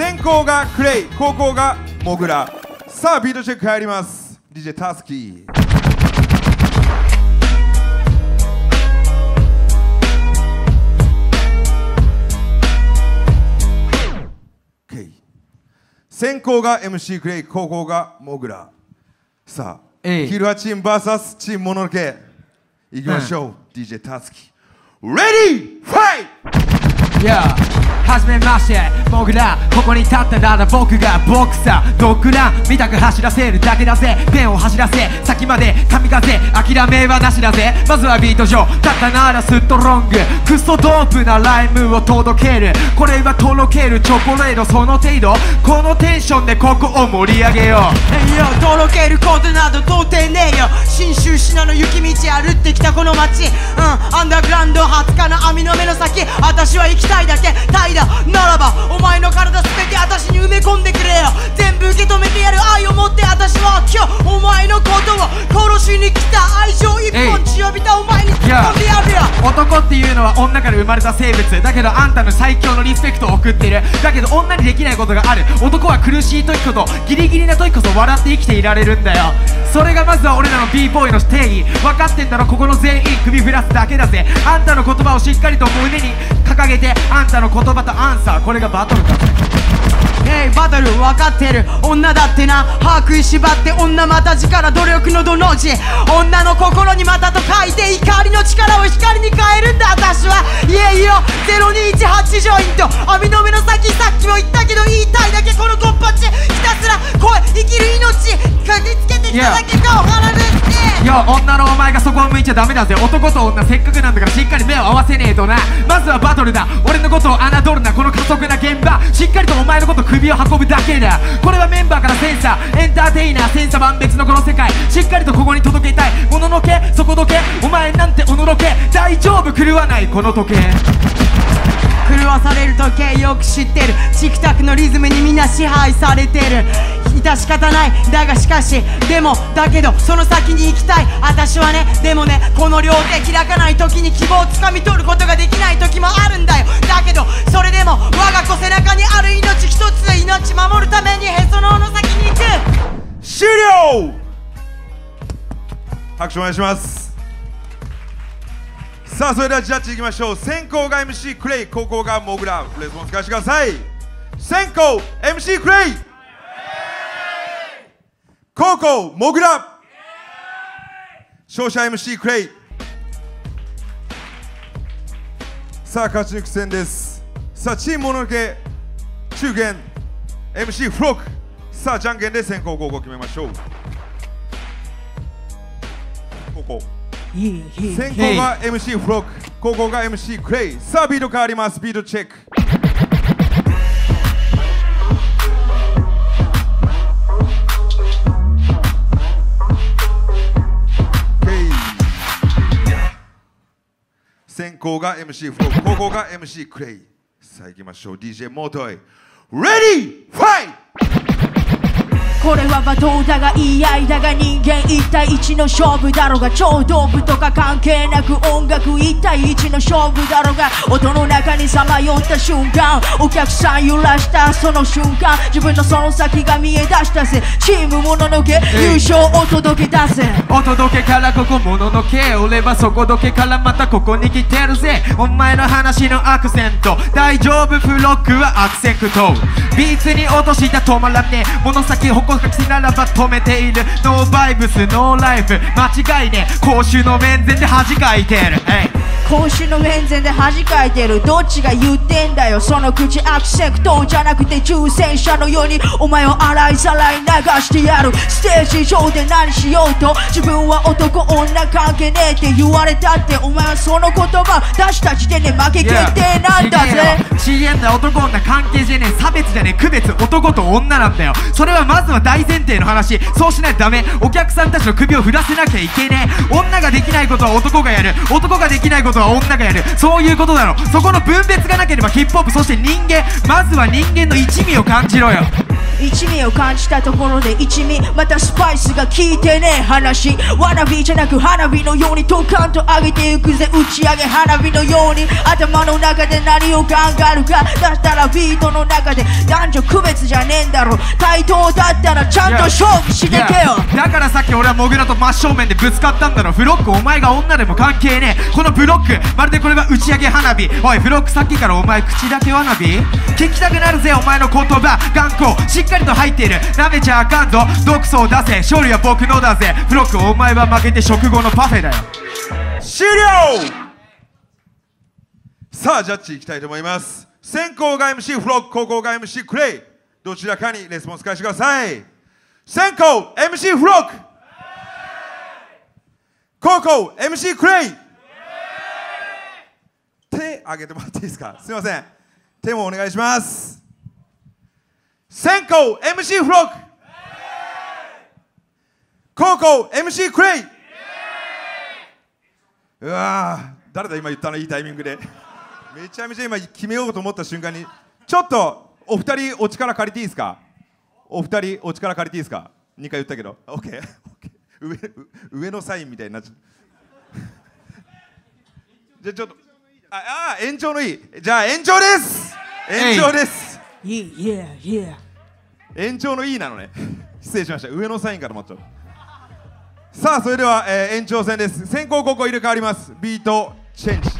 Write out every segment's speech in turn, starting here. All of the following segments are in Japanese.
先攻がクレイ、後攻がモグラ。さあビートチェック入ります。 DJ タスキー。先攻が MC クレイ、後攻がモグラ。さあ、ヒルハチーム VS チームモノノケいきましょう。DJ タツキ、レディーファイト。 はじめまして、モグラ。ここに立ったなら僕がボクサー。ドッグラン見たく走らせるだけだぜ。ペンを走らせ先まで神風、諦めはなしだぜ。まずはビート上、立ったならストロング。クソドープなライムを届ける。これはとろけるチョコレートその程度。このテンションでここを盛り上げよう。 とろけることなど到底ねえよ。信州信濃雪道歩ってきたこの街、アンダーグラウンド20日の網の目の先、私は行きたいだけタイだ。ならばお前の体すべて私に埋め込んでくれよ。全部受け止めてやる愛を持って私は今日お前のことを殺しに来た。愛情一本血をびたお前に突っ込んでやるよ。 男っていうのは女から生まれた生物だけど、あんたの最強のリスペクトを送っている。だけど女にできないことがある。男は苦しい時こそギリギリな時こそ笑って生きていられるんだよ。それがまずは俺らの b ボーイの定義。分かってんだろここの全員首振らすだけだぜ。あんたの言葉をしっかりと胸に掲げて、あんたの言葉とアンサー、これがバトルだ。 バトル分かってる。女だってな歯食いしばって女また力努力のどの字。女の心にまたと書いて怒りの力を光に変えるんだ私は。いえいよ0218ジョイント網の目の先、さっきも言ったけど言いたいだけこのコッパチ。ひたすら声生きる命嗅ぎつけてきただけかを放るって。 女のお前がそこを向いちゃダメだぜ。男と女せっかくなんだからしっかり目を合わせねえとな。まずはバトルだ。俺のことを侮るな。この加速な現場しっかりとお前のこと首を運ぶだけだ。これはメンバーからセンサーエンターテイナー、千差万別のこの世界しっかりとここに届けたい。もののけそこどけお前なんておのろけ。大丈夫狂わないこの時計。 狂わされる時計よく知ってる。チクタクのリズムにみんな支配されてる。致し方ないだがしかしでもだけどその先に行きたい私はね。でもねこの両手開かない時に希望をつかみ取ることができない時もあるんだよ。だけどそれでも我が子背中にある命一つで命守るためにへその緒の先に行く。 終了。拍手お願いします。さあそれではジャッジいきましょう。先攻が MC クレイ、後攻がモグラ。レスポンス返してください。先攻 MC クレイ、後攻モグラ。勝者 MC クレイ。さあ勝ち抜く戦です。さあチームモノノケ中堅 MC フロック。さあじゃんけんで先攻後攻決めましょう。後攻先攻が MC フロック、後攻が MC クレイ。さあビート変わります。ビートチェック。先攻が MC フロック、後攻が MC クレイ。さあ行きましょう。 DJ モートイ、レディーファイト。 これは罵倒だが言い合いだが人間一対一の勝負だろうが、超ドープとか関係なく音楽一対一の勝負だろうが、音の中にさまよった瞬間お客さん揺らしたその瞬間自分のその先が見え出したぜ。チームもののけ優勝お届けだぜ。 お届けからここもののけ俺はそこどけからまたここに来てるぜ。お前の話のアクセント大丈夫フロックはアクセントビーツに落とした止まらねえ物先矛先ならば止めている。ノーバイブスノーライフ間違いねえ。公衆の面前で恥かいてる。 公衆の面前で恥かいてる。どっちが言ってんだよその口。アクセントじゃなくて抽選者のようにお前を洗いざらい流してやる。ステージ上で何しようと自分は男女関係ねえって言われたってお前はその言葉出した時点で負け決定なんだぜ。 違えんだ男女関係じゃねえ差別じゃねえ区別男と女なんだよ。それはまずは大前提の話。そうしないとダメ。お客さんたちの首を振らせなきゃいけねえ。女ができないことは男がやる、男ができないことは女がやる。そういうことだろ。そこの分別がなければヒップホップそして人間まずは人間の一味を感じろよ。 一味を感じたところで一味またスパイスが効いてね話わなびじゃなく花火のようにドカンと上げていくぜ打ち上げ花火のように頭の中で何を考えるかだったらビートの中で男女区別じゃねえんだろ対等だったらちゃんと勝負してけよだからさっき俺はモグラと真正面でぶつかったんだろフロックお前が女でも関係ねえこのブロックまるでこれは打ち上げ花火おいフロックさっきからお前口だけわなび聞きたくなるぜお前の言葉頑固しっかりと入っている舐めちゃあかんぞ毒素を出せ勝利は僕のだぜフロックお前は負けて食後のパフェだよ終了さあジャッジいきたいと思います先攻が MC フロック後攻が MC クレイどちらかにレスポンス返してください先攻 MC フロック後攻 MC クレイ手挙げてもらっていいですかすいません手もお願いします先攻 MC フロック後攻 MC クレイうわー誰だ今言ったのいいタイミングでめちゃめちゃ今決めようと思った瞬間にちょっとお二人お力借りていいですかお二人お力借りていいですか2回言ったけど OK 上のサインみたいになっちゃうじゃあちょっと延長のいいじゃあ延長です延長です延長のいいなのね失礼しました上のサインから待っちゃうさあそれでは、延長戦です先攻後攻入れ替わりますビートチェンジ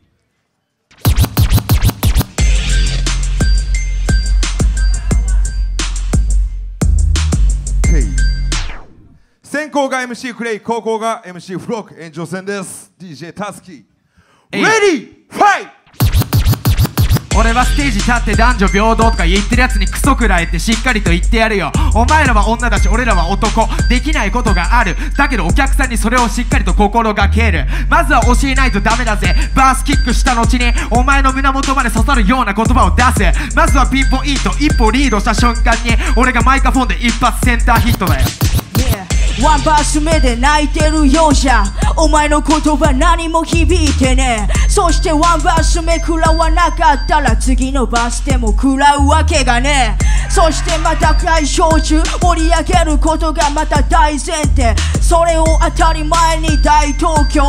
先攻が MC クレイ後攻が MC フロック延長戦です DJ タスキレディーファイト俺はステージ立って男女平等とか言ってるやつにクソくらえってしっかりと言ってやるよお前らは女だし俺らは男できないことがあるだけどお客さんにそれをしっかりと心がけるまずは教えないとダメだぜバースキックした後にお前の胸元まで刺さるような言葉を出すまずはピンポイント一歩リードした瞬間に俺がマイクフォンで一発センターヒットだよワンバース目で泣いてるようじゃお前の言葉何も響いてねそしてワンバース目食らわなかったら次のバースでも食らうわけがねそしてまた会場中盛り上げることがまた大前提それを当たり前に大東京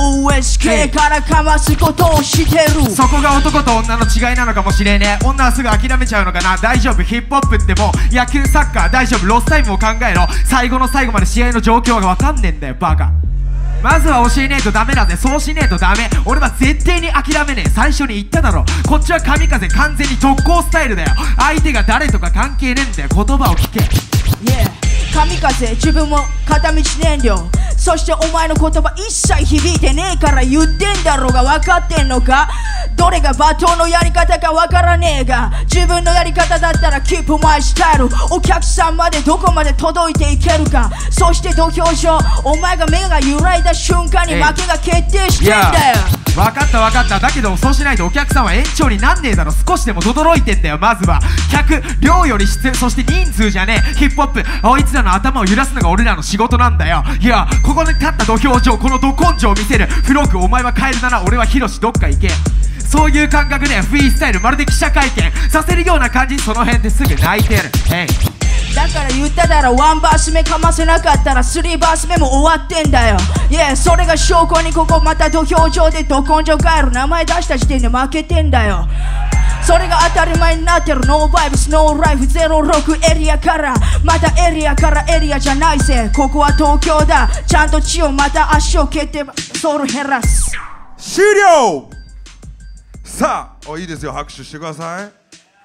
OSK からかますことをしてるそこが男と女の違いなのかもしれねえ女はすぐ諦めちゃうのかな大丈夫ヒップホップってもう野球サッカー大丈夫ロスタイムを考えろ最後の最後まで試合の状況が分かんねえんだよバカまずは教えねえとダメだぜそうしねえとダメ俺は絶対に諦めねえ最初に言っただろこっちは神風完全に特攻スタイルだよ相手が誰とか関係ねえんだよ言葉を聞け神風自分も片道燃料そしてお前の言葉一切響いてねえから言ってんだろうが分かってんのかどれが罵倒のやり方か分からねえが自分のやり方だったらキープマイスタイルお客さんまでどこまで届いていけるかそして土俵上お前が目が揺らいだ瞬間に負けが決定してんだよ分かった分かっただけどそうしないとお客さんは延長になんねえだろ少しでも轟いてんだよまずは客量より質そして人数じゃねえヒップホップあいつらの頭を揺らすのが俺らの仕事なんだよいやここに立った土俵上このど根性を見せるフロックお前はカエルだな俺はヒロシどっか行けそういう感覚でフリースタイルまるで記者会見させるような感じその辺ですぐ泣いてるだから言っただろワンバース目かませなかったらスリーバース目も終わってんだよそれが証拠にここまた土俵上でど根性ガエル名前出した時点で負けてんだよそれが当たり前になってるノーバイブスノーライフ06エリアからまたエリアからエリアじゃないぜここは東京だちゃんと血をまた足を蹴ってソウル減らす終了さあいいですよ拍手してください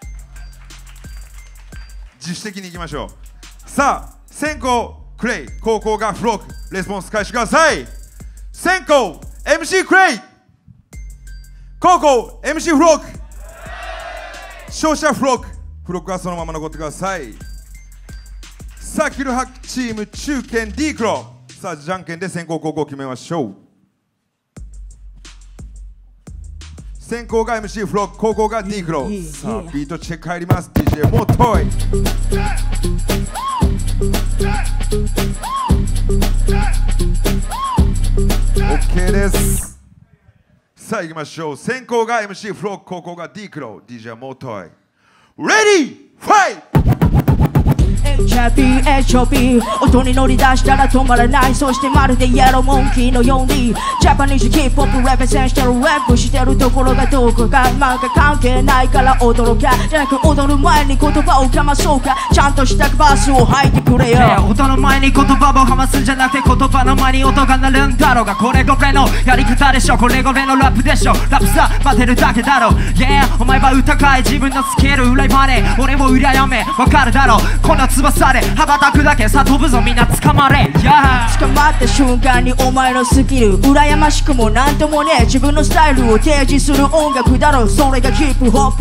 自主的にいきましょうさあ先攻クレイ後攻がフロックレスポンス返してください先攻 MC クレイ後攻 MC フロック勝者フロックはそのまま残ってくださいさあキルハックチーム中堅 D クロさあじゃんけんで先攻後攻決めましょう先攻が MC フロック後攻が D クロさあビートチェック入ります DJ もうトイOK ですさあ行きましょう先攻が MC フロック後攻が D クロ DJ もうトイレディーファイト HIPHOP 音に乗り出したら止まらないそしてまるでイエローモンキーのようにジャパニーズヒップホップレペゼンしてるラップしてるところがどこかなんか関係ないから驚かじゃなく踊る前に言葉をかまそうかちゃんとしたバースを吐いてくれよ音の前に言葉をかますんじゃなくて言葉の前に音が鳴るんだろうがこれが俺のやり方でしょこれが俺のラップでしょラップさ待てるだけだろ Yeah お前は歌かい自分のスキル裏バネ俺も羨めわかるだろこの翼で羽ばたくだけさ飛ぶぞみんな捕まれ Yeah 捕まった瞬間にお前のスキル羨ましくもなんともね自分のスタイルを提示する音楽だろそれがヒップホップ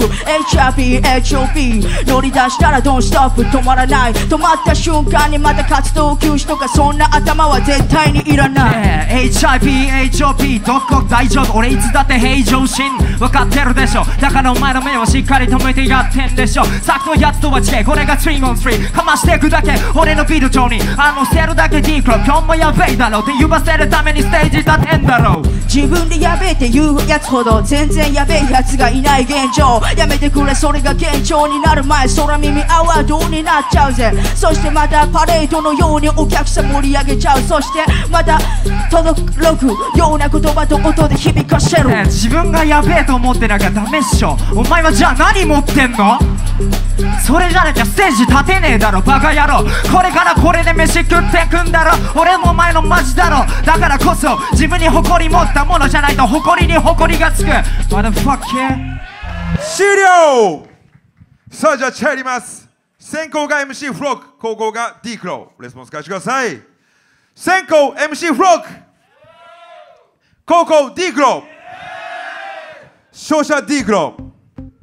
HIPHOP 乗り出したら Don't stop 止まらない止まった瞬間にまた活動休止とかそんな頭は絶対にいらない、 HIPHOP どこ大丈夫俺いつだって平常心分かってるでしょだからお前の目をしっかり止めてやってんでしょさっきのやつとは違いこれが String on String かましていくだけ俺のビート調に捨てるだけ D クロ今日もやべえだろって言わせるためにステージ立てんだろ自分でやべえって言うやつほど全然やべえやつがいない現状やめてくれそれが現状になる前空耳アワードになっちゃうぜそしてまたパレードのようにお客さん盛り上げちゃうそしてまた届くような言葉と音で響かせる、 自分がやべえと思ってなきゃダメっしょお前はじゃあ何持ってんのそれじゃなきゃステージ立てねえだろバカ野郎これからこれで飯食ってくんだろ俺もお前のマジだろだからこそ自分に誇り持ったものじゃないと誇りに誇りがつく Motherfucker 終了さあじゃあ入ります先攻が MC フロック後攻が D クローレスポンス返してください先攻 MC フロック後攻 D クロー勝者 D クロー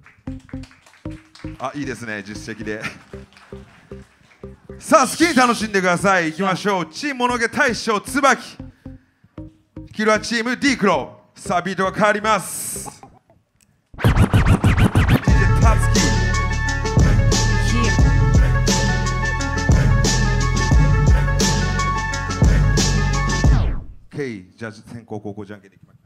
あいいですね実績でさあ好きに楽しんでくださいいきましょうチームものげ大将椿キルはチーム D クローさあビートが変わりますDJ タツキじゃあ先攻後攻じゃんけんでいきましょう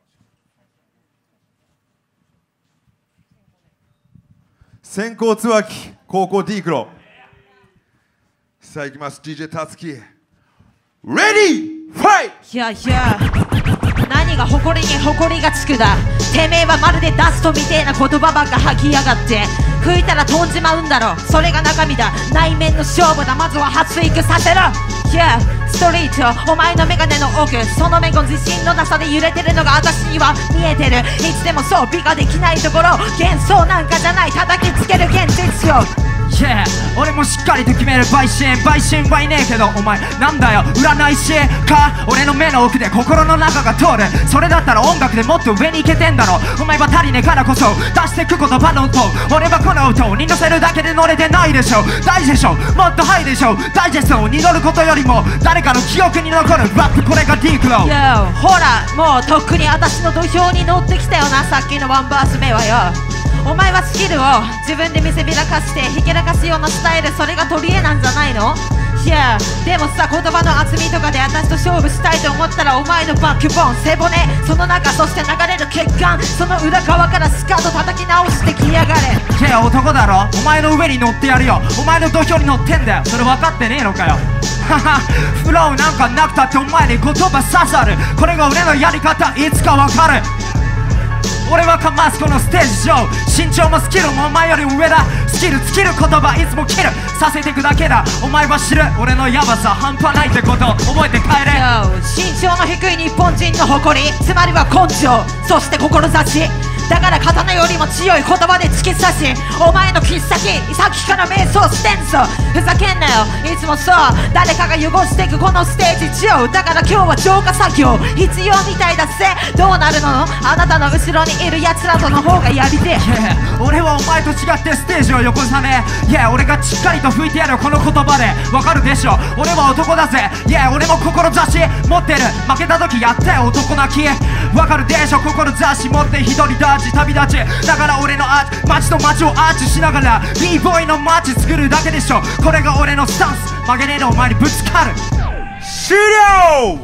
先攻椿後攻 D クロさあいきます DJ タツキレディーファイトいやいや何が誇りに誇りがつくだてめえはまるでダストみてえな言葉ばっか吐きやがって吹いたら飛んじまうんだろそれが中身だ内面の勝負だまずは発育させろ Yeah ストリートお前のメガネの奥その目が自信のなさで揺れてるのが私には見えてるいつでもそう美ができないところ幻想なんかじゃない叩きつける現実よ Yeah 俺もしっかりと決める陪審はいねえけどお前なんだよ占い師か俺の目の奥で心の中が通るそれだったら音楽でもっと上に行けてんだろお前は足りねえからこそ出してく言葉の音俺はこの音に乗せるだけで乗れてないでしょ大事でしょもっとハイでしょダイジェストに乗ることよりも誰かの記憶に残るラップこれが D クロー Yo ほらもうとっくに私の土俵に乗ってきたよなさっきのワンバース目はよお前はスキルを自分で見せびらかしてひけらかすようなスタイルそれが取り柄なんじゃないのいやでもさ言葉の厚みとかで私と勝負したいと思ったらお前のバックボーン背骨その中そして流れる血管その裏側からスカート叩き直してきやがれいや男だろお前の上に乗ってやるよお前の土俵に乗ってんだよそれ分かってねえのかよハハフローなんかなくたってお前に言葉刺さるこれが俺のやり方いつか分かる俺はかますこのステージ上身長もスキルもお前より上だスキル尽きる言葉いつもキルさせていくだけだお前は知る俺のヤバさ半端ないってこと覚えて帰れ身長の低い日本人の誇りつまりは根性そして志だから刀よりも強い言葉で突き刺しお前の切っ先さっきから瞑想してんぞふざけんなよいつもそう誰かが汚していくこのステージ上だから今日は浄化作業必要みたいだぜどうなるのあなたの後ろにいる奴らとの方がやりてえ、 俺はお前と違ってステージを横ざめ俺がしっかりと吹いてやるこの言葉でわかるでしょ俺は男だぜ俺も志持ってる負けた時やったよ男泣きわかるでしょ志持って一人だ旅立ちだから俺のアーチ街と街をアーチしながら B ボーイの街作るだけでしょこれが俺のスタンス曲げねえのお前にぶつかる終了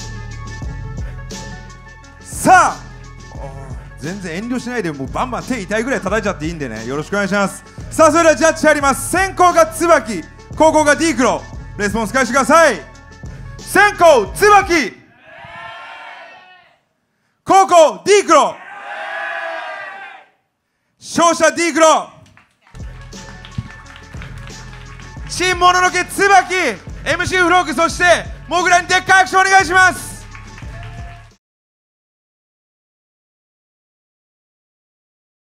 さあ全然遠慮しないでもうバンバン手痛いぐらい叩いちゃっていいんでねよろしくお願いしますさあそれではジャッジ入ります先攻が椿後攻が D クロ、レスポンス返してください。先攻椿、後攻 D クロ、勝者 D クロ。チームもののけ椿、 MC フロッグ、そしてモグラにでっかい拍手お願いします。